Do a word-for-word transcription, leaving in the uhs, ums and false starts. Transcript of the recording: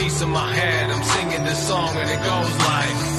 piece of my head. I'm singing this song and it goes like